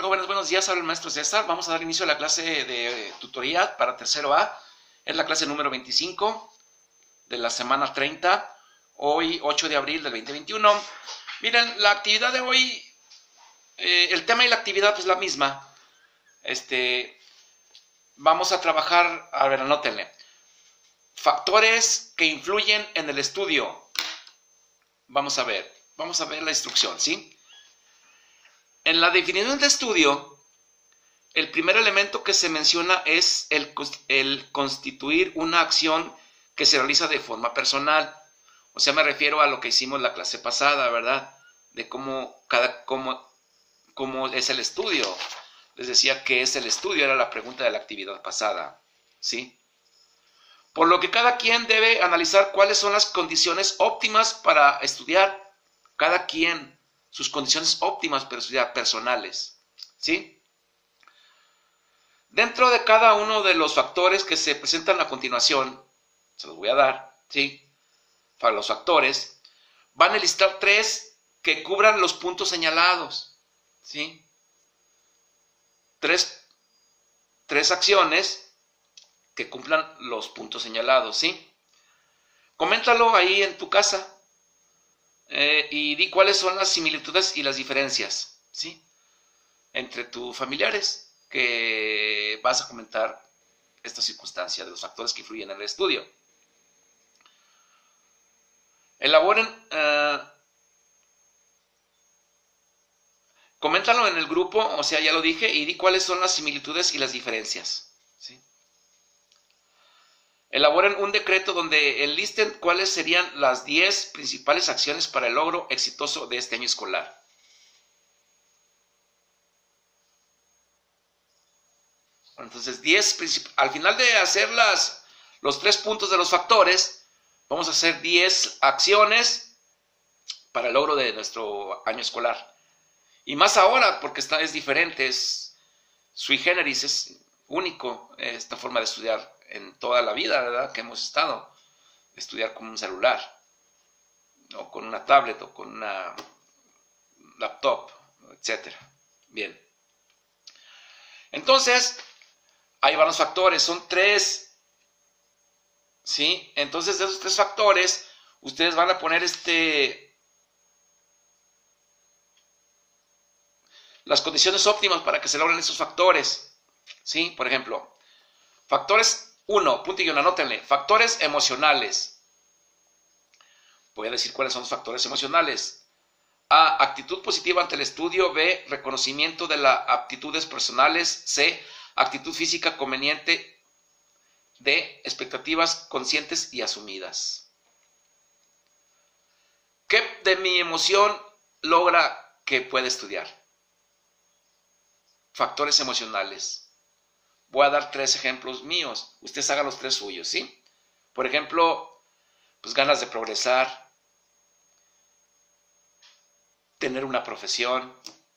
tal, jóvenes? Buenos días, habla el maestro César. Vamos a dar inicio a la clase de tutoría para tercero A. Es la clase número 25 de la semana 30, hoy 8 de abril del 2021. Miren, la actividad de hoy, el tema y la actividad es la misma. Vamos a trabajar, a ver, anótenle. Factores que influyen en el estudio. Vamos a ver la instrucción, ¿sí? En la definición de estudio, el primer elemento que se menciona es el constituir una acción que se realiza de forma personal. O sea, me refiero a lo que hicimos la clase pasada, ¿verdad? De cómo es el estudio. Les decía qué es el estudio, era la pregunta de la actividad pasada, ¿sí? Por lo que cada quien debe analizar cuáles son las condiciones óptimas para estudiar. Cada quien, sus condiciones óptimas para estudiar, personales, ¿sí? Dentro de cada uno de los factores que se presentan a continuación, se los voy a dar, ¿sí? Para los factores, van a listar 3 que cubran los puntos señalados, ¿sí? 3 acciones que cumplan los puntos señalados, ¿sí? Coméntalo ahí en tu casa y di cuáles son las similitudes y las diferencias, ¿sí? Entre tus familiares que vas a comentar esta circunstancia de los factores que influyen en el estudio. Elaboren, coméntalo en el grupo, o sea, ya lo dije, y di cuáles son las similitudes y las diferencias, ¿sí? Elaboren un decreto donde enlisten cuáles serían las 10 principales acciones para el logro exitoso de este año escolar. Entonces, al final de hacer los 3 puntos de los factores, vamos a hacer 10 acciones para el logro de nuestro año escolar. Y más ahora, porque es diferente, es sui generis, es único esta forma de estudiar en toda la vida, ¿verdad? Que hemos estado, estudiar con un celular, o con una tablet, o con una laptop, etc. Bien. Entonces, ahí van los factores, son 3, ¿sí? Entonces, de esos 3 factores, ustedes van a poner las condiciones óptimas para que se logren esos factores, ¿sí? Por ejemplo, factores 1, punto y guión, anótenle, factores emocionales. Voy a decir cuáles son los factores emocionales. A, actitud positiva ante el estudio. B, reconocimiento de las aptitudes personales. C, actitud física conveniente. D, expectativas conscientes y asumidas. ¿Qué de mi emoción logra que pueda estudiar? Factores emocionales. Voy a dar 3 ejemplos míos. Ustedes hagan los 3 suyos, ¿sí? Por ejemplo, pues ganas de progresar, tener una profesión,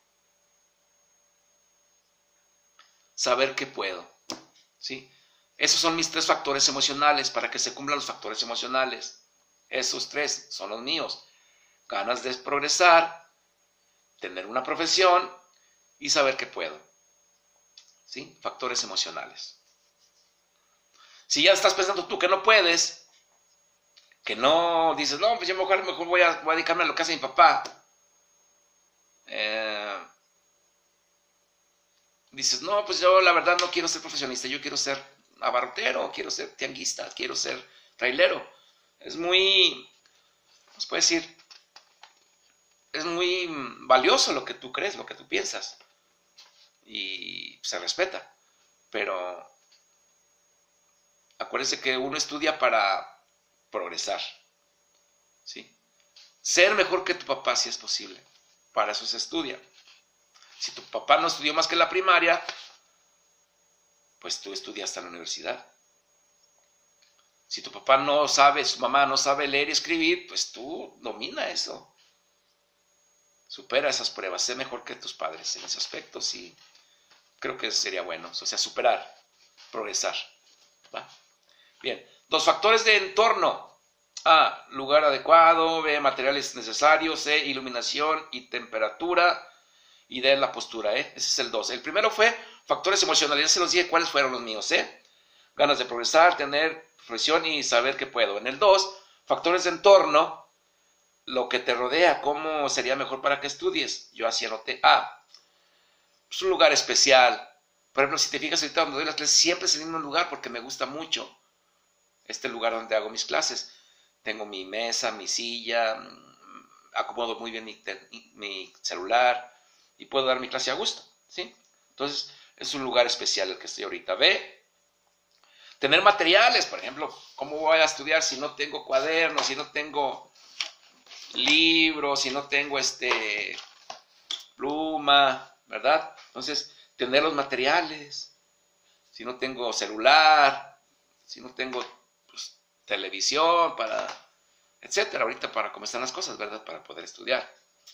saber que puedo, ¿sí? Esos son mis 3 factores emocionales para que se cumplan los factores emocionales. Esos 3 son los míos. Ganas de progresar, tener una profesión y saber que puedo. ¿Sí? Factores emocionales. Si ya estás pensando tú que no puedes, que no dices, no, pues yo mejor voy a dedicarme a lo que hace mi papá. Dices, no, pues yo la verdad no quiero ser profesionista, yo quiero ser abarrotero, quiero ser tianguista, quiero ser trailero. Es muy, ¿cómo se puede decir? Es muy valioso lo que tú crees, lo que tú piensas. Y se respeta, pero acuérdense que uno estudia para progresar, ¿sí? Ser mejor que tu papá si es posible, para eso se estudia. Si tu papá no estudió más que la primaria, pues tú estudias hasta la universidad. Si tu papá no sabe, su mamá no sabe leer y escribir, pues tú domina eso. Supera esas pruebas, sé mejor que tus padres en ese aspecto, sí. Creo que sería bueno, o sea, superar, progresar, ¿va? Bien, 2 factores de entorno. A, lugar adecuado. B, materiales necesarios. C, iluminación y temperatura. Y D la postura, Ese es el 2. El primero fue factores emocionales, ya se los dije cuáles fueron los míos, Ganas de progresar, tener profesión y saber que puedo. En el 2, factores de entorno, lo que te rodea, cómo sería mejor para que estudies. Yo así anoté es un lugar especial. Por ejemplo, si te fijas ahorita donde doy las clases, siempre es el mismo lugar porque me gusta mucho este lugar donde hago mis clases. Tengo mi mesa, mi silla, acomodo muy bien mi celular y puedo dar mi clase a gusto, ¿sí? Entonces, es un lugar especial el que estoy ahorita. B, tener materiales, por ejemplo, ¿cómo voy a estudiar si no tengo cuadernos, si no tengo libros, si no tengo pluma, ¿verdad? Entonces, tener los materiales, si no tengo celular, si no tengo televisión, etcétera, ahorita para cómo están las cosas, ¿verdad? Para poder estudiar.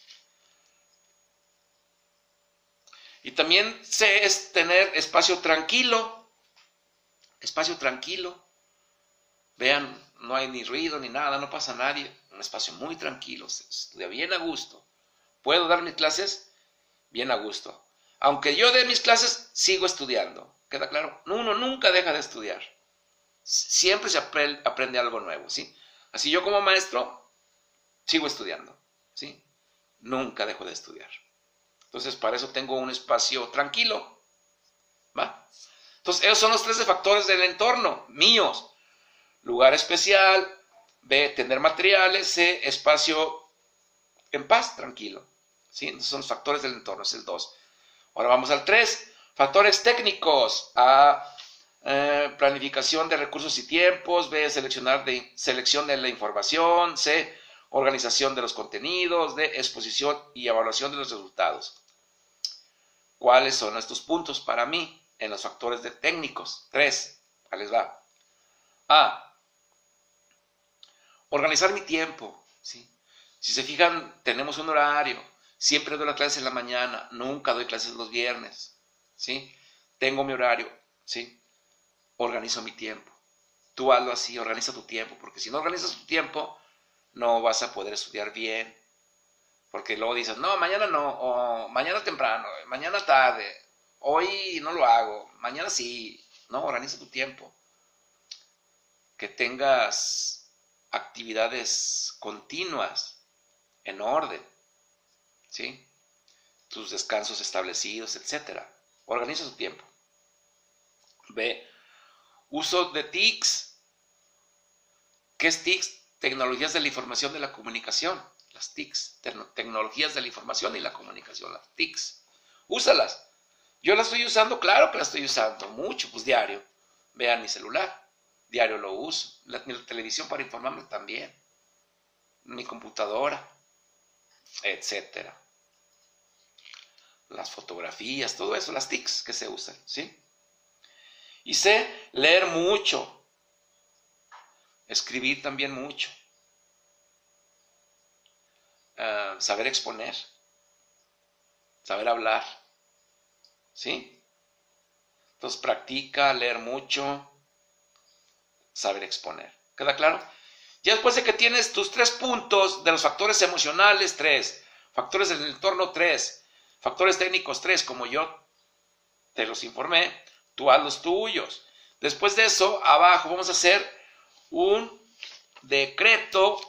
Y también C es tener espacio tranquilo. Espacio tranquilo. Vean, no hay ni ruido ni nada, no pasa nadie. Un espacio muy tranquilo, se estudia bien a gusto. ¿Puedo dar mis clases? Bien a gusto. Aunque yo dé mis clases, sigo estudiando. ¿Queda claro? Uno nunca deja de estudiar. Siempre se aprende algo nuevo, ¿sí? Así yo como maestro, sigo estudiando, ¿sí? Nunca dejo de estudiar. Entonces, para eso tengo un espacio tranquilo, ¿va? Entonces, esos son los 3 factores del entorno, míos. Lugar especial, B, tener materiales, C, espacio en paz, tranquilo. ¿Sí? Entonces, son los factores del entorno, es el 2. Ahora vamos al 3, factores técnicos. A, planificación de recursos y tiempos. B, selección de la información. C, organización de los contenidos. D, exposición y evaluación de los resultados. ¿Cuáles son estos puntos para mí en los factores técnicos? 3. Ahí les va. A, organizar mi tiempo. ¿Sí? Si se fijan, tenemos un horario. Siempre doy las clases en la mañana. Nunca doy clases los viernes. ¿Sí? Tengo mi horario. ¿Sí? Organizo mi tiempo. Tú hazlo así, organiza tu tiempo. Porque si no organizas tu tiempo, no vas a poder estudiar bien. Porque luego dices, no, mañana no, o mañana temprano, mañana tarde, hoy no lo hago, mañana sí. No, organiza tu tiempo. Que tengas actividades continuas, en orden, ¿sí? Tus descansos establecidos, etc. Organiza tu tiempo. B, uso de TICs. ¿Qué es TICs? Tecnologías de la información de la comunicación. Las TICs, tecnologías de la información y la comunicación, las TICs. Úsalas. Yo las estoy usando, claro que las estoy usando, mucho, pues diario. Vean mi celular, diario lo uso. La televisión para informarme también. Mi computadora, etcétera. Las fotografías, todo eso, las TICs que se usan, ¿sí? Y C, leer mucho. Escribir también mucho. Saber exponer, saber hablar, ¿sí? Entonces practica, leer mucho, saber exponer. ¿Queda claro? Ya después de que tienes tus 3 puntos de los factores emocionales, 3, factores del entorno, 3, factores técnicos, 3, como yo te los informé, tú haz los tuyos. Después de eso, abajo vamos a hacer un decreto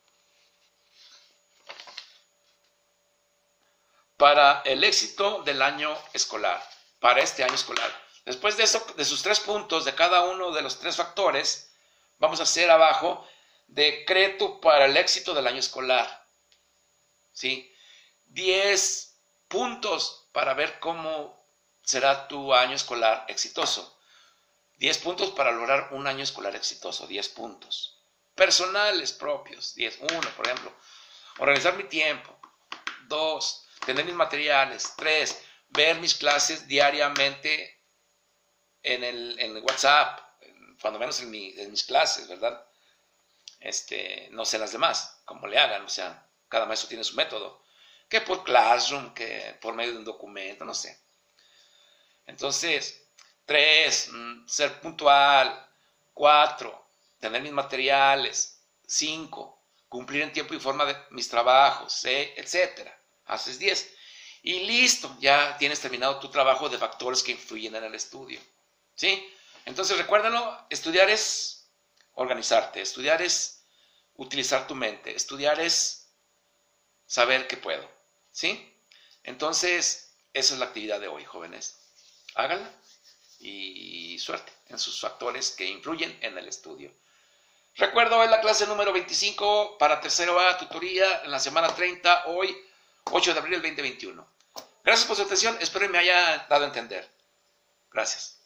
para el éxito del año escolar, para este año escolar. Después de eso, de sus 3 puntos, de cada uno de los 3 factores, vamos a hacer abajo, decreto para el éxito del año escolar. ¿Sí? 10 puntos para ver cómo será tu año escolar exitoso. 10 puntos para lograr un año escolar exitoso, 10 puntos. Personales propios, 10. 1, por ejemplo, organizar mi tiempo. 2, tener mis materiales. 3, ver mis clases diariamente en el WhatsApp, cuando menos en mis clases, ¿verdad? No sé las demás, cómo le hagan, o sea, cada maestro tiene su método, que por Classroom, que por medio de un documento, no sé. Entonces, 3, ser puntual. 4, tener mis materiales. 5, cumplir en tiempo y forma de mis trabajos, etc. Haces 10. y listo, ya tienes terminado tu trabajo de factores que influyen en el estudio. ¿Sí? Entonces recuérdalo, estudiar es organizarte, estudiar es utilizar tu mente, estudiar es saber que puedo. ¿Sí? Entonces, esa es la actividad de hoy, jóvenes. Háganla y suerte en sus factores que influyen en el estudio. Recuerdo, es la clase número 25 para tercero A, tutoría, en la semana 30, hoy, 8 de abril del 2021. Gracias por su atención, espero que me haya dado a entender. Gracias.